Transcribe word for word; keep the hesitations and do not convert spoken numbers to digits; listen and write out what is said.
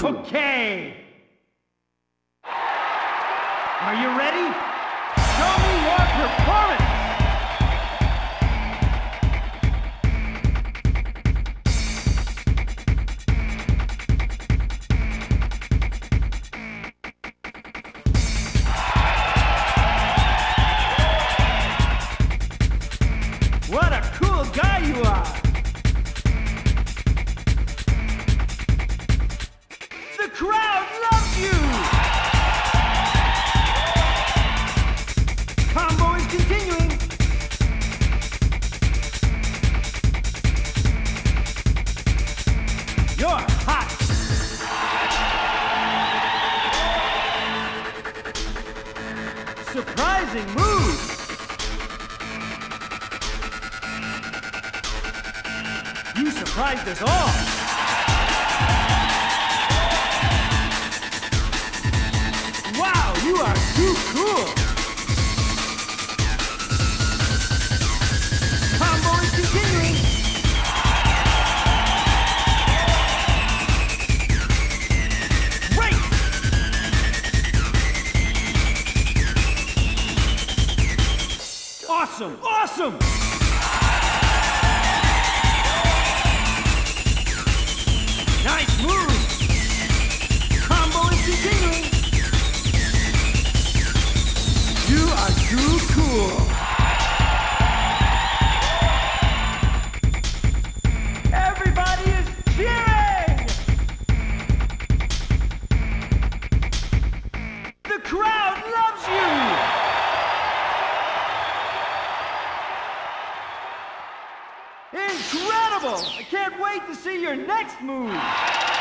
Okay. Are you ready? Show me your performance. What a cool guy you are! The crowd loves you! Combo is continuing. You're hot! Surprising move! You surprised us all! Wow, you are too cool! Combo is continuing! Great! Awesome! Awesome! Nice move! Combo is continuing! You are too cool! Everybody is cheering! The crowd loves you! Incredible! I can't wait to see your next move!